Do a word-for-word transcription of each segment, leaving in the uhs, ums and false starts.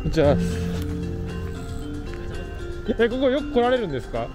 じゃあ、え、ここよく来られるんですか？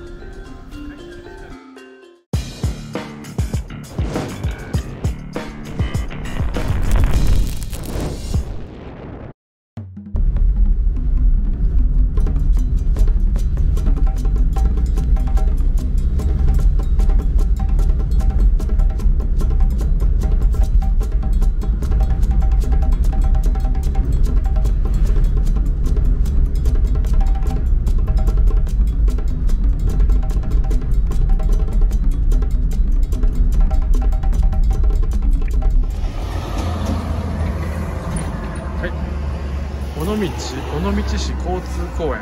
尾道、尾道市交通公園。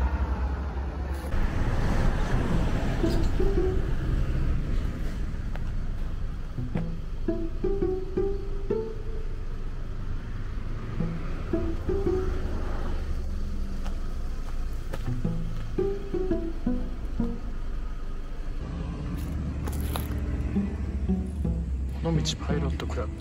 尾道パイロットクラブ。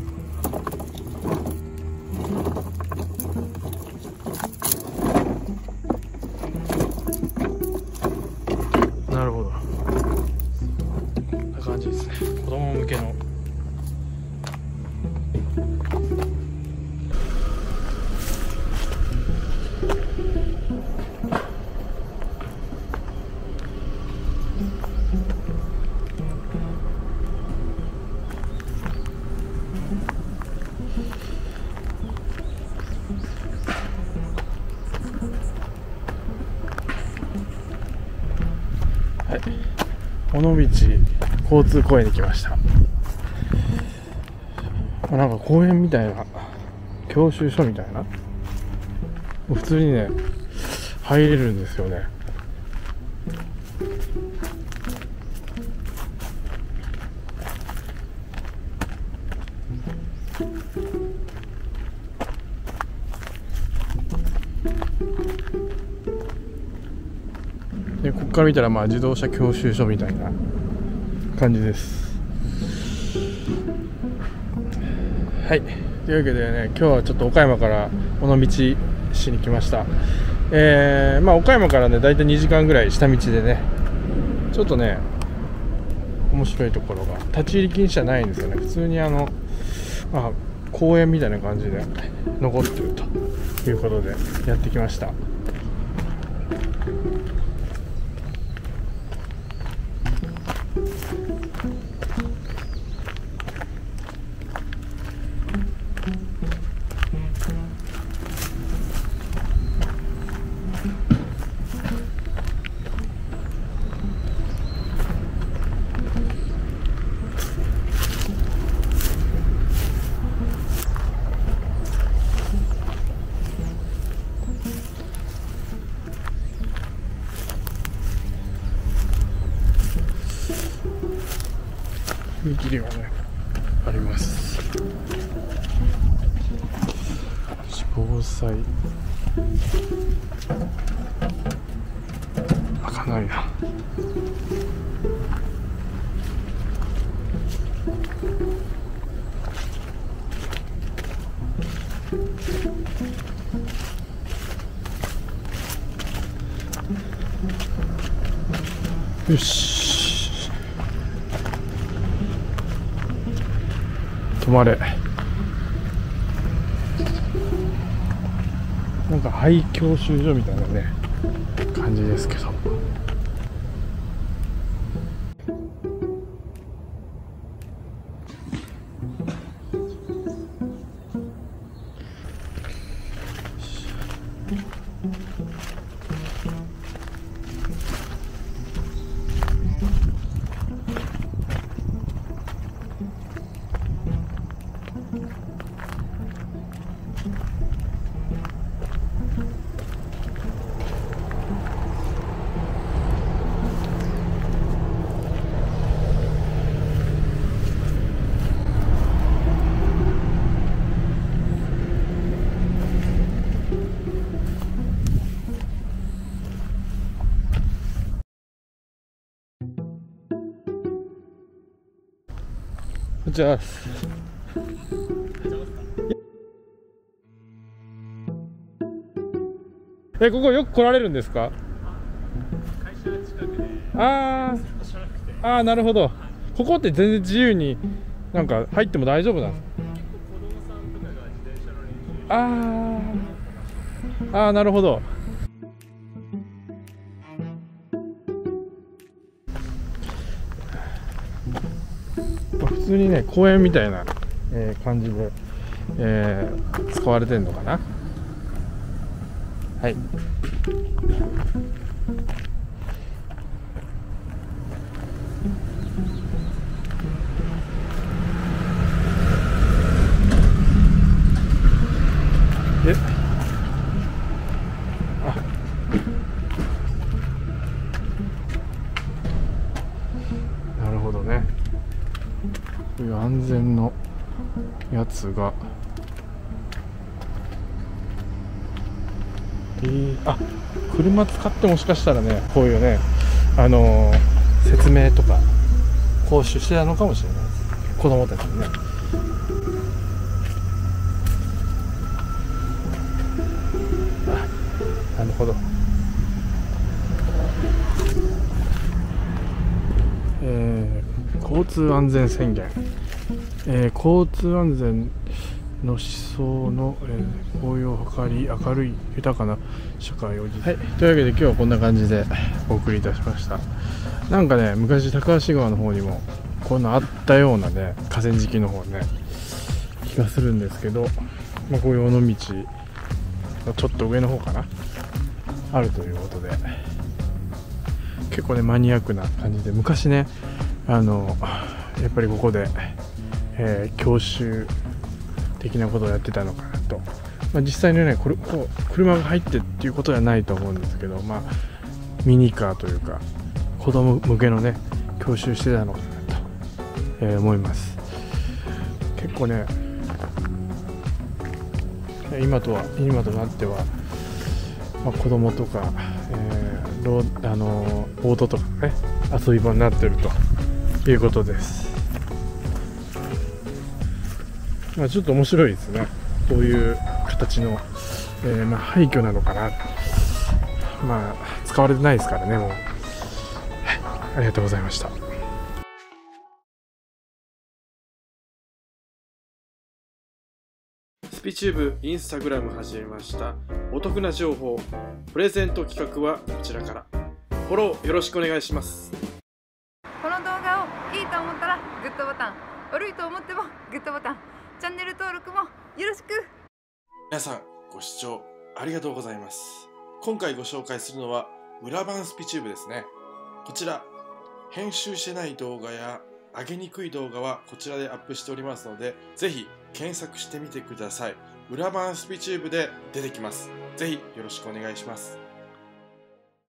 なるほど。こんな感じですね。子供向けの。はい、尾道交通公園に来ました。なんか公園みたいな、教習所みたいな、普通にね入れるんですよね。でここから見たらまあ自動車教習所みたいな感じです。はい、というわけでね、今日はちょっと岡山から尾道市に来ました。えー、まあ岡山からねだいたいにじかんぐらい下道でね、ちょっとね面白いところが立ち入り禁止じゃないんですよね。普通にあの、まあ、公園みたいな感じで残ってるということでやってきました。踏切がねあります。防災開かないな。よし、止まれ。なんか廃教習所みたいなね感じですけど、じゃあえ、ここよく来られるんですか？ 会社近くであずっと知らなくて、 あ、ああ、なるほど。ここって全然自由になんか入っても大丈夫なんですか？ 子供さんとかが自転車の練習ああ、ああ、なるほど。普通にね、公園みたいな、えー感じで、えー使われてるのかな。はい。え、あ、なるほどね。こういう安全のやつが、えー、あ、車使ってもしかしたらね、こういうね、あのー説明とか講習してたのかもしれないです。子供たちにね。あ、なるほど。えー、交通安全宣言、えー、交通安全の思想の、えー、高揚を図り明るい豊かな社会を、はい、というわけで今日はこんな感じでお送りいたしました。なんかね、昔高橋川の方にもこういうのあったようなね、河川敷の方ね気がするんですけど、まあ、こういう尾道のちょっと上の方かな、あるということで、結構ねマニアックな感じで、昔ねあのやっぱりここで、えー、教習的なことをやってたのかなと、まあ、実際にねこれこう車が入ってっていうことではないと思うんですけど、まあミニカーというか子供向けのね教習してたのかなと、えー、思います。結構ね今とは今となっては、まあ、子供とか、えー、ローあのー、ボートとかね遊び場になってるということです。まあ、ちょっと面白いですね、こういう形の、えーまあ、廃墟なのかな。まあ使われてないですからねもう、はい、ありがとうございました。スピチューブインスタグラム始めました。お得な情報プレゼント企画はこちらから、フォローよろしくお願いします。 この動画をいいと思ったらグッドボタン、悪いと思ってもグッドボタン、チャンネル登録もよろしく。 皆さんご視聴ありがとうございます。今回ご紹介するのは裏版スピチューブですね。こちら編集してない動画や上げにくい動画はこちらでアップしておりますので、ぜひ検索してみてください。裏版スピチューブで出てきます。ぜひよろしくお願いします。